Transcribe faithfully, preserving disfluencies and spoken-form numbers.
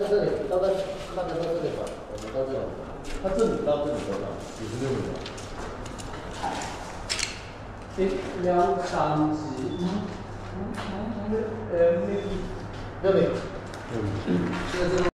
在这里，大概大概到这里吧，我们到这里。它这里到这里多少？九十六米。 一、两、三、四、五、五、六、六米。 六米。嗯。现在这个。